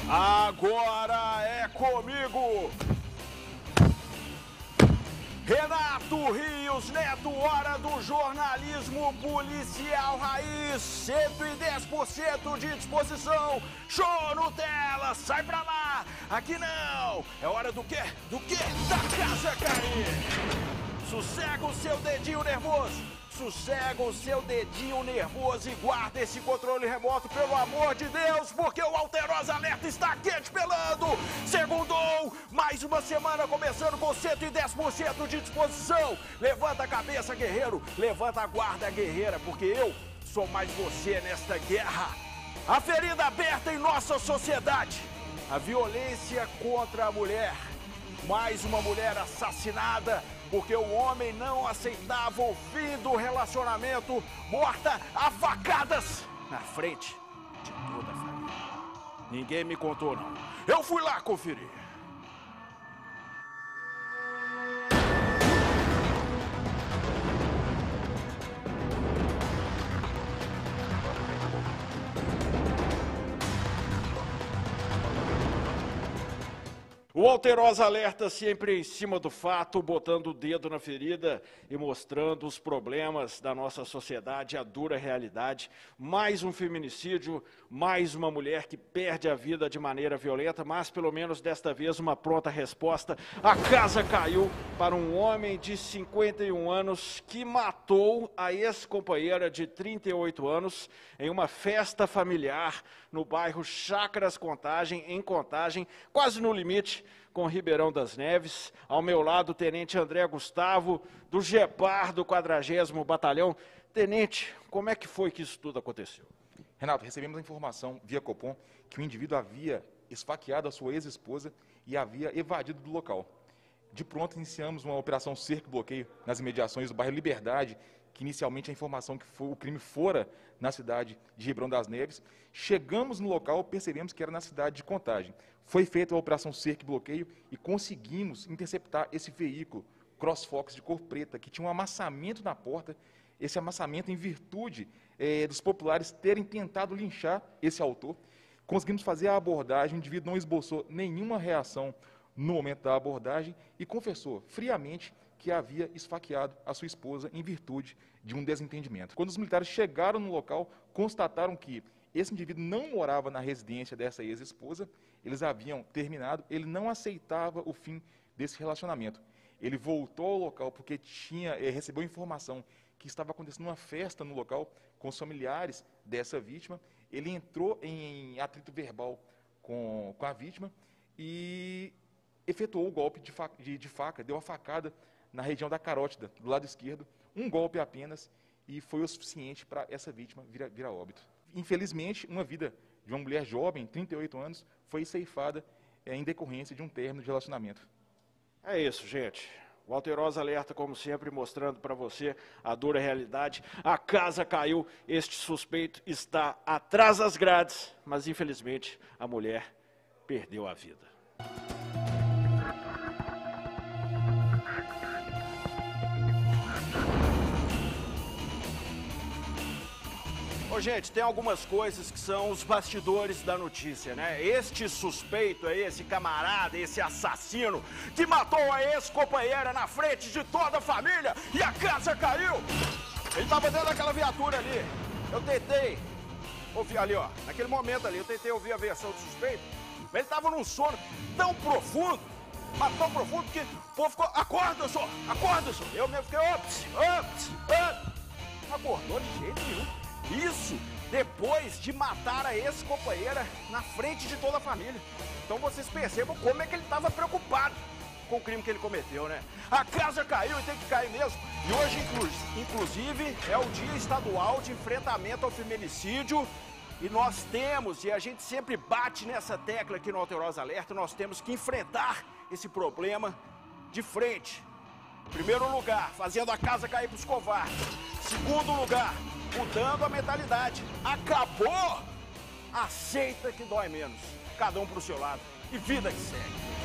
Agora é comigo! Renato Rios Neto, hora do jornalismo policial raiz, 110% de disposição, show Nutella, sai pra lá, aqui não, é hora do quê? Do quê? Da casa cair! Sossega o seu dedinho nervoso, sossega o seu dedinho nervoso e guarda esse controle remoto, pelo amor de Deus, porque o Alterosa Alerta está quente pelando. Segundou, mais uma semana começando com 110% de disposição. Levanta a cabeça, guerreiro, levanta a guarda, guerreira, porque eu sou mais você nesta guerra. A ferida aberta em nossa sociedade, a violência contra a mulher, mais uma mulher assassinada, porque o homem não aceitava o fim do relacionamento, morta a facadas na frente de toda a família. Ninguém me contou, não. Eu fui lá conferir. O Alterosa Alerta sempre em cima do fato, botando o dedo na ferida e mostrando os problemas da nossa sociedade, a dura realidade. Mais um feminicídio, mais uma mulher que perde a vida de maneira violenta, mas pelo menos desta vez uma pronta resposta. A casa caiu para um homem de 51 anos que matou a ex-companheira de 38 anos em uma festa familiar no bairro Chácaras Contagem, em Contagem, quase no limite com Ribeirão das Neves. Ao meu lado, o tenente André Gustavo, do GEPAR, do 40º Batalhão. Tenente, como é que foi que isso tudo aconteceu? Renato, recebemos a informação via Copom que o indivíduo havia esfaqueado a sua ex-esposa e havia evadido do local. De pronto, iniciamos uma operação cerco e bloqueio nas imediações do bairro Liberdade, que inicialmente a informação que o crime fora na cidade de Ribeirão das Neves. Chegamos no local, percebemos que era na cidade de Contagem. Foi feita a operação cerco e bloqueio e conseguimos interceptar esse veículo CrossFox de cor preta, que tinha um amassamento na porta. Esse amassamento em virtude dos populares terem tentado linchar esse autor. Conseguimos fazer a abordagem, o indivíduo não esboçou nenhuma reação no momento da abordagem e confessou friamente que havia esfaqueado a sua esposa em virtude de um desentendimento. Quando os militares chegaram no local, constataram que esse indivíduo não morava na residência dessa ex-esposa, eles haviam terminado, ele não aceitava o fim desse relacionamento. Ele voltou ao local porque recebeu informação que estava acontecendo uma festa no local com os familiares dessa vítima. Ele entrou em atrito verbal com a vítima e efetuou o golpe de faca, deu a facada na região da carótida, do lado esquerdo, um golpe apenas, e foi o suficiente para essa vítima vir a óbito. Infelizmente, uma vida de uma mulher jovem, 38 anos, foi ceifada em decorrência de um término de relacionamento. É isso, gente. O Alterosa Alerta, como sempre, mostrando para você a dura realidade. A casa caiu, este suspeito está atrás das grades, mas infelizmente a mulher perdeu a vida. Ô, gente, tem algumas coisas que são os bastidores da notícia, né? Este suspeito aí, esse camarada, esse assassino que matou a ex-companheira na frente de toda a família e a casa caiu. Ele tava dentro daquela viatura ali. Eu tentei ouvir ali, ó, naquele momento ali, eu tentei ouvir a versão do suspeito, mas ele tava num sono tão profundo, mas tão profundo que o povo ficou, acorda, senhor, acorda, senhor. Eu mesmo fiquei, ops. Não acordou de jeito nenhum. Isso depois de matar a ex-companheira na frente de toda a família. Então vocês percebam como é que ele estava preocupado com o crime que ele cometeu, né? A casa caiu e tem que cair mesmo. E hoje, inclusive, é o Dia Estadual de Enfrentamento ao Feminicídio. E nós temos, e a gente sempre bate nessa tecla aqui no Alterosa Alerta, nós temos que enfrentar esse problema de frente. Primeiro lugar, fazendo a casa cair para os covardes. Segundo lugar, mudando a mentalidade. Acabou! Aceita que dói menos. Cada um pro seu lado. E vida que segue.